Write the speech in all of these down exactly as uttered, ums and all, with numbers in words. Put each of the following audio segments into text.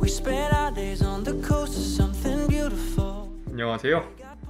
We spent our days on the coast of something beautiful. 안녕하세요.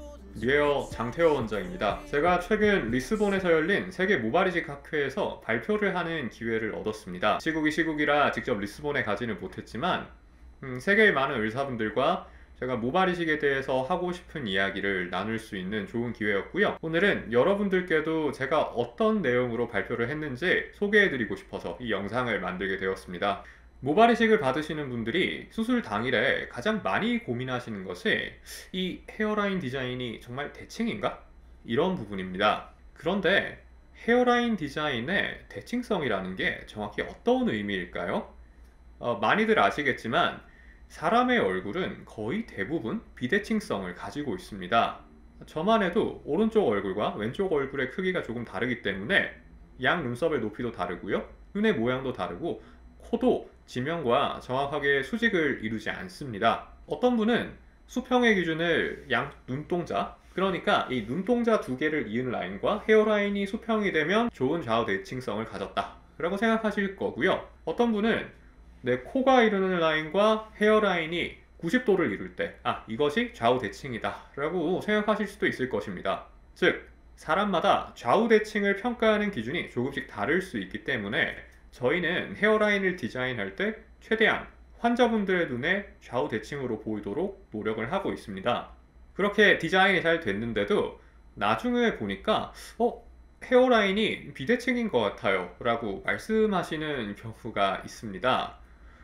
뉴에어 장태호 원장입니다. 제가 최근 리스본에서 열린 세계 모발이식 학회에서 발표를 하는 기회를 얻었습니다. 시국이 시국이라 직접 리스본에 가지는 못했지만 음, 세계의 많은 의사분들과 제가 모발이식에 대해서 하고 싶은 이야기를 나눌 수 있는 좋은 기회였고요. 오늘은 여러분들께도 제가 어떤 내용으로 발표를 했는지 소개해드리고 싶어서 이 영상을 만들게 되었습니다. 모발이식을 받으시는 분들이 수술 당일에 가장 많이 고민하시는 것이 이 헤어라인 디자인이 정말 대칭인가? 이런 부분입니다. 그런데 헤어라인 디자인의 대칭성이라는 게 정확히 어떤 의미일까요? 어, 많이들 아시겠지만 사람의 얼굴은 거의 대부분 비대칭성을 가지고 있습니다. 저만 해도 오른쪽 얼굴과 왼쪽 얼굴의 크기가 조금 다르기 때문에 양 눈썹의 높이도 다르고요. 눈의 모양도 다르고 코도 지면과 정확하게 수직을 이루지 않습니다. 어떤 분은 수평의 기준을 양 눈동자, 그러니까 이 눈동자 두 개를 이은 라인과 헤어라인이 수평이 되면 좋은 좌우 대칭성을 가졌다 라고 생각하실 거고요. 어떤 분은 내 코가 이루는 라인과 헤어라인이 구십 도를 이룰 때 아, 이것이 좌우 대칭이다 라고 생각하실 수도 있을 것입니다. 즉, 사람마다 좌우 대칭을 평가하는 기준이 조금씩 다를 수 있기 때문에 저희는 헤어라인을 디자인할 때 최대한 환자분들의 눈에 좌우 대칭으로 보이도록 노력을 하고 있습니다. 그렇게 디자인이 잘 됐는데도 나중에 보니까 어? 헤어라인이 비대칭인 것 같아요 라고 말씀하시는 경우가 있습니다.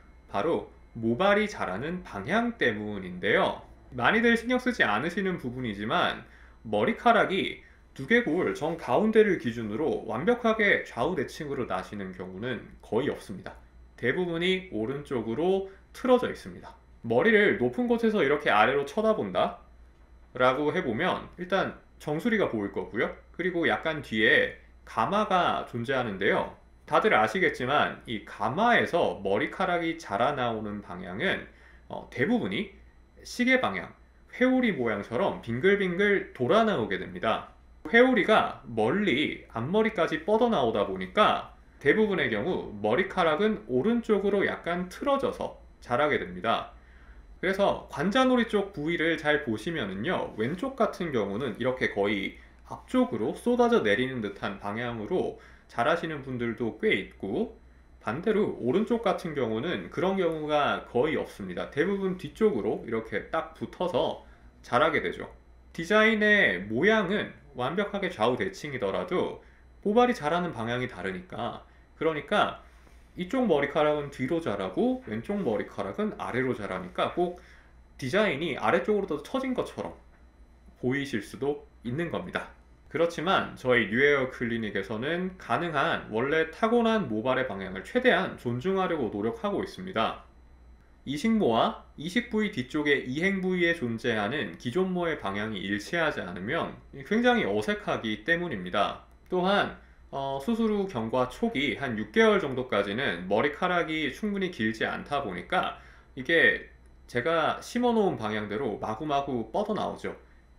바로 모발이 자라는 방향 때문인데요. 많이들 신경 쓰지 않으시는 부분이지만 머리카락이 두개골 정 가운데를 기준으로 완벽하게 좌우 대칭으로 나시는 경우는 거의 없습니다. 대부분이 오른쪽으로 틀어져 있습니다. 머리를 높은 곳에서 이렇게 아래로 쳐다본다 라고 해보면 일단 정수리가 보일 거고요. 그리고 약간 뒤에 가마가 존재하는데요. 다들 아시겠지만 이 가마에서 머리카락이 자라나오는 방향은 어, 대부분이 시계 방향, 회오리 모양처럼 빙글빙글 돌아 나오게 됩니다. 회오리가 멀리 앞머리까지 뻗어나오다 보니까 대부분의 경우 머리카락은 오른쪽으로 약간 틀어져서 자라게 됩니다. 그래서 관자놀이 쪽 부위를 잘 보시면은요, 왼쪽 같은 경우는 이렇게 거의 앞쪽으로 쏟아져 내리는 듯한 방향으로 자라시는 분들도 꽤 있고, 반대로 오른쪽 같은 경우는 그런 경우가 거의 없습니다. 대부분 뒤쪽으로 이렇게 딱 붙어서 자라게 되죠. 디자인의 모양은 완벽하게 좌우 대칭이더라도 모발이 자라는 방향이 다르니까, 그러니까 이쪽 머리카락은 뒤로 자라고 왼쪽 머리카락은 아래로 자라니까 꼭 디자인이 아래쪽으로 더 처진 것처럼 보이실 수도 있는 겁니다. 그렇지만 저희 뉴에어 클리닉에서는 가능한 원래 타고난 모발의 방향을 최대한 존중하려고 노력하고 있습니다. 이식모와 이식 부위 뒤쪽의 이행 부위에 존재하는 기존모의 방향이 일치하지 않으면 굉장히 어색하기 때문입니다. 또한 어, 수술 후 경과 초기 한 육 개월 정도까지는 머리카락이 충분히 길지 않다 보니까 이게 제가 심어놓은 방향대로 마구마구 뻗어나오죠.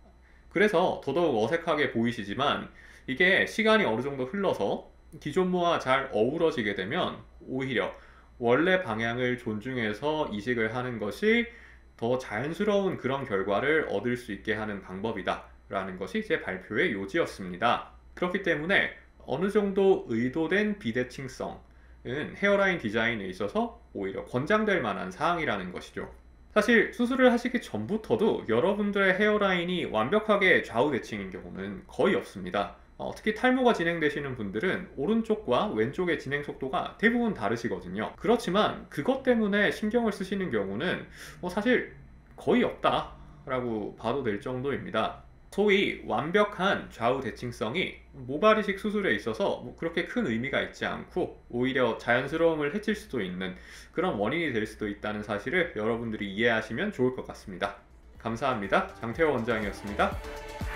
그래서 더더욱 어색하게 보이시지만 이게 시간이 어느 정도 흘러서 기존모와 잘 어우러지게 되면 오히려 원래 방향을 존중해서 이식을 하는 것이 더 자연스러운 그런 결과를 얻을 수 있게 하는 방법이다 라는 것이 제 발표의 요지였습니다. 그렇기 때문에 어느 정도 의도된 비대칭성은 헤어라인 디자인에 있어서 오히려 권장될 만한 사항이라는 것이죠. 사실 수술을 하시기 전부터도 여러분들의 헤어라인이 완벽하게 좌우 대칭인 경우는 거의 없습니다. 어, 특히 탈모가 진행되시는 분들은 오른쪽과 왼쪽의 진행 속도가 대부분 다르시거든요. 그렇지만 그것 때문에 신경을 쓰시는 경우는 뭐 사실 거의 없다 라고 봐도 될 정도입니다. 소위 완벽한 좌우 대칭성이 모발이식 수술에 있어서 뭐 그렇게 큰 의미가 있지 않고 오히려 자연스러움을 해칠 수도 있는 그런 원인이 될 수도 있다는 사실을 여러분들이 이해하시면 좋을 것 같습니다. 감사합니다. 장태호 원장이었습니다.